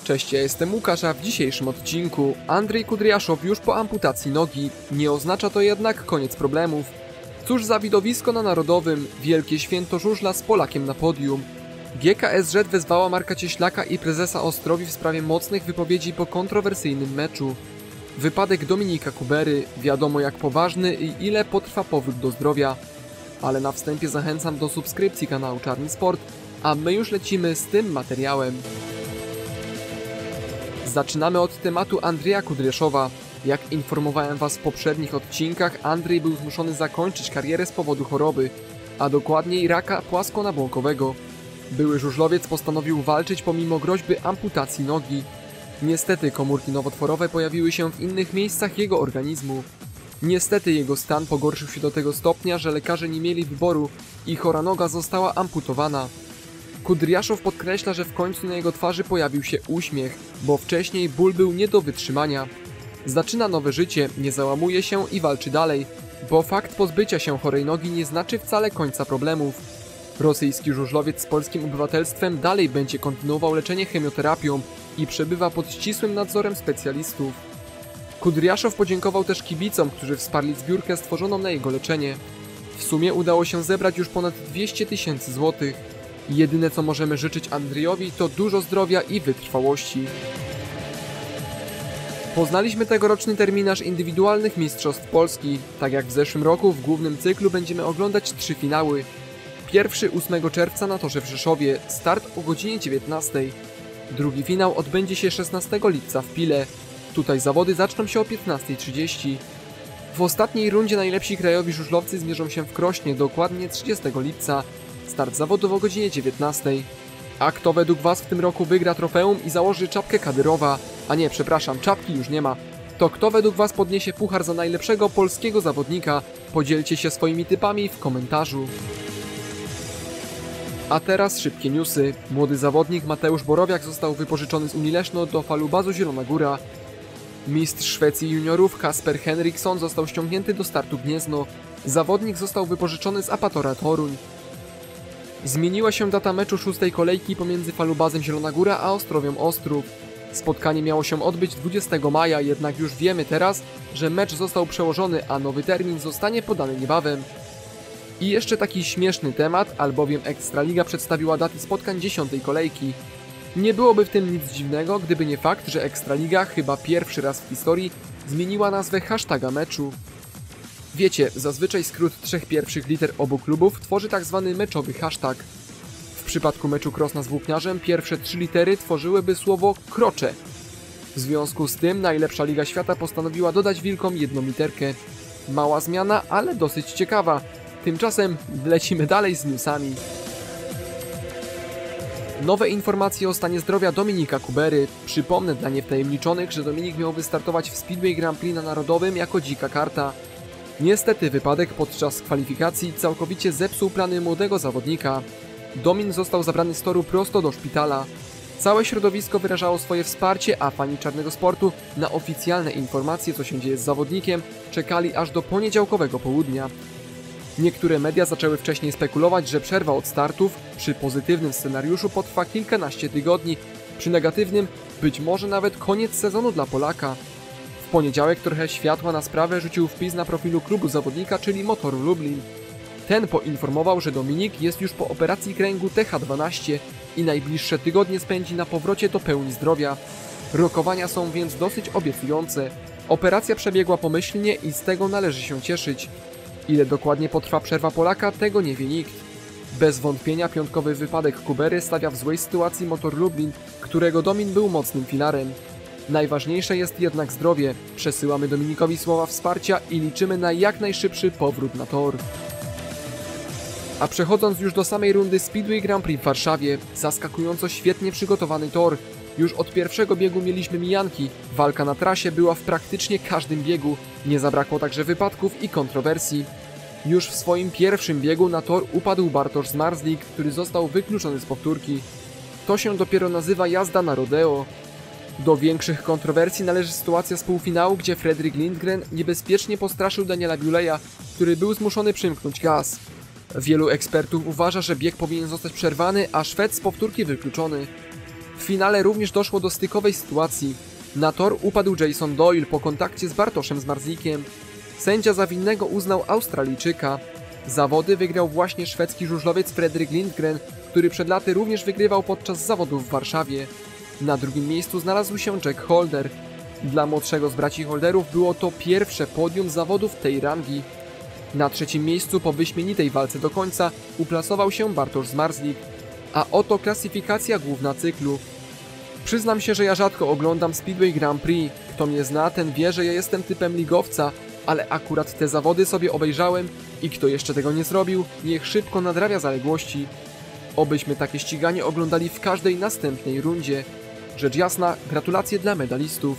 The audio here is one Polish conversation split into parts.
Cześć, ja jestem Łukasz, a w dzisiejszym odcinku Andrzej Kudryaszow już po amputacji nogi. Nie oznacza to jednak koniec problemów. Cóż za widowisko na Narodowym, wielkie święto żużla z Polakiem na podium. GKSZ wezwała Marka Cieślaka i prezesa Ostrowi w sprawie mocnych wypowiedzi po kontrowersyjnym meczu. Wypadek Dominika Kubery, wiadomo jak poważny i ile potrwa powrót do zdrowia. Ale na wstępie zachęcam do subskrypcji kanału Czarny Sport, a my już lecimy z tym materiałem. Zaczynamy od tematu Andrzeja Kudryaszowa. Jak informowałem Was w poprzednich odcinkach, Andrzej był zmuszony zakończyć karierę z powodu choroby, a dokładniej raka płaskonabłokowego. Były żużlowiec postanowił walczyć pomimo groźby amputacji nogi. Niestety komórki nowotworowe pojawiły się w innych miejscach jego organizmu. Niestety jego stan pogorszył się do tego stopnia, że lekarze nie mieli wyboru i chora noga została amputowana. Kudryaszow podkreśla, że w końcu na jego twarzy pojawił się uśmiech, bo wcześniej ból był nie do wytrzymania. Zaczyna nowe życie, nie załamuje się i walczy dalej, bo fakt pozbycia się chorej nogi nie znaczy wcale końca problemów. Rosyjski żużlowiec z polskim obywatelstwem dalej będzie kontynuował leczenie chemioterapią i przebywa pod ścisłym nadzorem specjalistów. Kudryaszow podziękował też kibicom, którzy wsparli zbiórkę stworzoną na jego leczenie. W sumie udało się zebrać już ponad 200 000 złotych. Jedyne co możemy życzyć Andrzejowi to dużo zdrowia i wytrwałości. Poznaliśmy tegoroczny terminarz indywidualnych Mistrzostw Polski. Tak jak w zeszłym roku w głównym cyklu będziemy oglądać 3 finały. Pierwszy 8 czerwca na torze w Rzeszowie, start o godzinie 19. Drugi finał odbędzie się 16 lipca w Pile. Tutaj zawody zaczną się o 15:30. W ostatniej rundzie najlepsi krajowi żużlowcy zmierzą się w Krośnie dokładnie 30 lipca. Start zawodów o godzinie 19. A kto według Was w tym roku wygra trofeum i założy czapkę Kadyrowa? A nie, przepraszam, czapki już nie ma. To kto według Was podniesie puchar za najlepszego polskiego zawodnika? Podzielcie się swoimi typami w komentarzu. A teraz szybkie newsy. Młody zawodnik Mateusz Borowiak został wypożyczony z Unii Leszno do Falubazu Zielona Góra. Mistrz Szwecji juniorów Kasper Henriksson został ściągnięty do Startu Gniezno. Zawodnik został wypożyczony z Apatora Toruń. Zmieniła się data meczu 6. kolejki pomiędzy Falubazem Zielona Góra a Ostrowią Ostrów. Spotkanie miało się odbyć 20 maja, jednak już wiemy teraz, że mecz został przełożony, a nowy termin zostanie podany niebawem. I jeszcze taki śmieszny temat, albowiem Ekstraliga przedstawiła daty spotkań 10. kolejki. Nie byłoby w tym nic dziwnego, gdyby nie fakt, że Ekstraliga chyba pierwszy raz w historii zmieniła nazwę hashtaga meczu. Wiecie, zazwyczaj skrót 3 pierwszych liter obu klubów tworzy tzw. meczowy hashtag. W przypadku meczu Krosna z Włókniarzem pierwsze 3 litery tworzyłyby słowo krocze. W związku z tym najlepsza liga świata postanowiła dodać Wilkom jedną literkę. Mała zmiana, ale dosyć ciekawa. Tymczasem lecimy dalej z newsami. Nowe informacje o stanie zdrowia Dominika Kubery. Przypomnę dla niewtajemniczonych, że Dominik miał wystartować w Speedway Grand Prix na Narodowym jako dzika karta. Niestety wypadek podczas kwalifikacji całkowicie zepsuł plany młodego zawodnika. Domin został zabrany z toru prosto do szpitala. Całe środowisko wyrażało swoje wsparcie, a fani czarnego sportu na oficjalne informacje, co się dzieje z zawodnikiem, czekali aż do poniedziałkowego południa. Niektóre media zaczęły wcześniej spekulować, że przerwa od startów przy pozytywnym scenariuszu potrwa kilkanaście tygodni, przy negatywnym być może nawet koniec sezonu dla Polaka. W poniedziałek trochę światła na sprawę rzucił wpis na profilu klubu zawodnika, czyli Motoru Lublin. Ten poinformował, że Dominik jest już po operacji kręgu TH12 i najbliższe tygodnie spędzi na powrocie do pełni zdrowia. Rokowania są więc dosyć obiecujące. Operacja przebiegła pomyślnie i z tego należy się cieszyć. Ile dokładnie potrwa przerwa Polaka, tego nie wie nikt. Bez wątpienia piątkowy wypadek Kubery stawia w złej sytuacji Motor Lublin, którego Domin był mocnym filarem. Najważniejsze jest jednak zdrowie. Przesyłamy Dominikowi słowa wsparcia i liczymy na jak najszybszy powrót na tor. A przechodząc już do samej rundy Speedway Grand Prix w Warszawie, zaskakująco świetnie przygotowany tor. Już od pierwszego biegu mieliśmy mijanki, walka na trasie była w praktycznie każdym biegu, nie zabrakło także wypadków i kontrowersji. Już w swoim pierwszym biegu na tor upadł Bartosz Zmarzlik, który został wykluczony z powtórki. To się dopiero nazywa jazda na rodeo. Do większych kontrowersji należy sytuacja z półfinału, gdzie Fredrik Lindgren niebezpiecznie postraszył Daniela Biuleja, który był zmuszony przymknąć gaz. Wielu ekspertów uważa, że bieg powinien zostać przerwany, a Szwed z powtórki wykluczony. finale również doszło do stykowej sytuacji. Na tor upadł Jason Doyle po kontakcie z Bartoszem Zmarzlikiem. Sędzia za winnego uznał Australijczyka. Zawody wygrał właśnie szwedzki żużlowiec Fredrik Lindgren, który przed laty również wygrywał podczas zawodów w Warszawie. Na drugim miejscu znalazł się Jack Holder. Dla młodszego z braci Holderów było to pierwsze podium zawodów tej rangi. Na trzecim miejscu po wyśmienitej walce do końca uplasował się Bartosz Zmarzlik. A oto klasyfikacja główna cyklu. Przyznam się, że ja rzadko oglądam Speedway Grand Prix. Kto mnie zna, ten wie, że ja jestem typem ligowca, ale akurat te zawody sobie obejrzałem i kto jeszcze tego nie zrobił, niech szybko nadrabia zaległości. Obyśmy takie ściganie oglądali w każdej następnej rundzie. Rzecz jasna, gratulacje dla medalistów.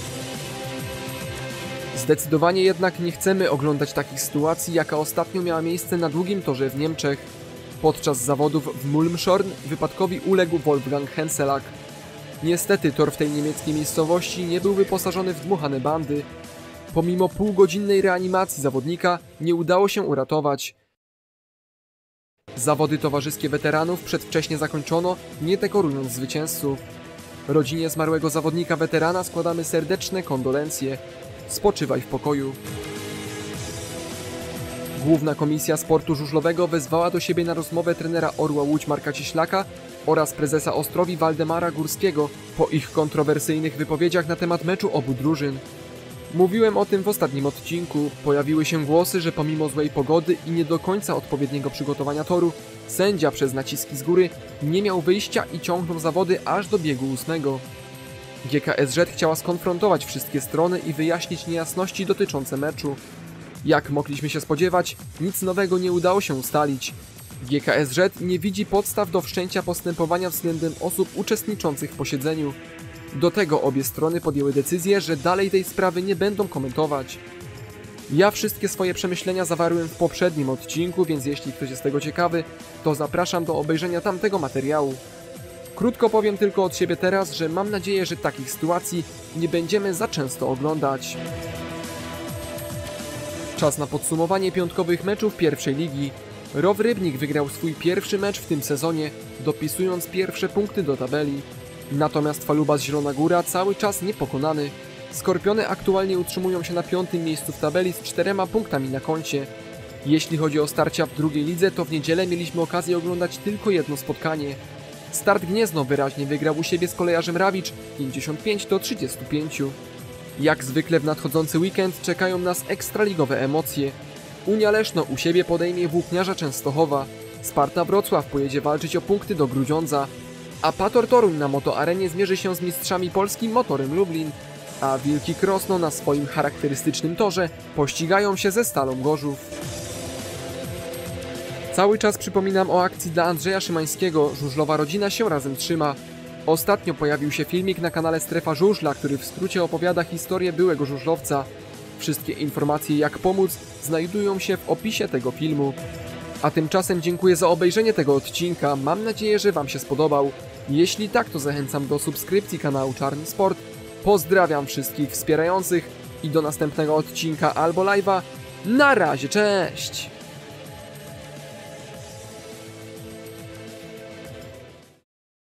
Zdecydowanie jednak nie chcemy oglądać takich sytuacji, jaka ostatnio miała miejsce na długim torze w Niemczech. Podczas zawodów w Mulmschorn wypadkowi uległ Wolfgang Henselak. Niestety tor w tej niemieckiej miejscowości nie był wyposażony w dmuchane bandy. Pomimo półgodzinnej reanimacji zawodnika nie udało się uratować. Zawody towarzyskie weteranów przedwcześnie zakończono, nie dekorując zwycięzców. Rodzinie zmarłego zawodnika weterana składamy serdeczne kondolencje. Spoczywaj w pokoju. Główna Komisja Sportu Żużlowego wezwała do siebie na rozmowę trenera Orła Łódź Marka Cieślaka oraz prezesa Ostrowi Waldemara Górskiego po ich kontrowersyjnych wypowiedziach na temat meczu obu drużyn. Mówiłem o tym w ostatnim odcinku. Pojawiły się głosy, że pomimo złej pogody i nie do końca odpowiedniego przygotowania toru, sędzia przez naciski z góry nie miał wyjścia i ciągnął zawody aż do biegu 8. GKSZ chciała skonfrontować wszystkie strony i wyjaśnić niejasności dotyczące meczu. Jak mogliśmy się spodziewać, nic nowego nie udało się ustalić. GKSZ nie widzi podstaw do wszczęcia postępowania względem osób uczestniczących w posiedzeniu. Do tego obie strony podjęły decyzję, że dalej tej sprawy nie będą komentować. Ja wszystkie swoje przemyślenia zawarłem w poprzednim odcinku, więc jeśli ktoś jest tego ciekawy, to zapraszam do obejrzenia tamtego materiału. Krótko powiem tylko od siebie teraz, że mam nadzieję, że takich sytuacji nie będziemy za często oglądać. Czas na podsumowanie piątkowych meczów pierwszej ligi. ROW Rybnik wygrał swój pierwszy mecz w tym sezonie, dopisując pierwsze punkty do tabeli. Natomiast Falubas Zielona Góra cały czas niepokonany. Skorpiony aktualnie utrzymują się na 5. miejscu w tabeli z 4 punktami na koncie. Jeśli chodzi o starcia w drugiej lidze, to w niedzielę mieliśmy okazję oglądać tylko jedno spotkanie. Start Gniezno wyraźnie wygrał u siebie z Kolejarzem Rawicz 55-35. Jak zwykle w nadchodzący weekend czekają nas ekstraligowe emocje. Unia Leszno u siebie podejmie Włókniarza Częstochowa. Sparta Wrocław pojedzie walczyć o punkty do Grudziądza. A Pator Toruń na motoarenie zmierzy się z mistrzami Polski Motorem Lublin. A Wilki Krosno na swoim charakterystycznym torze pościgają się ze Stalą Gorzów. Cały czas przypominam o akcji dla Andrzeja Szymańskiego „Żużlowa rodzina się razem trzyma”. Ostatnio pojawił się filmik na kanale Strefa Żużla, który w skrócie opowiada historię byłego żużlowca. Wszystkie informacje jak pomóc znajdują się w opisie tego filmu. A tymczasem dziękuję za obejrzenie tego odcinka, mam nadzieję, że Wam się spodobał. Jeśli tak, to zachęcam do subskrypcji kanału Czarny Sport. Pozdrawiam wszystkich wspierających i do następnego odcinka albo live'a. Na razie, cześć!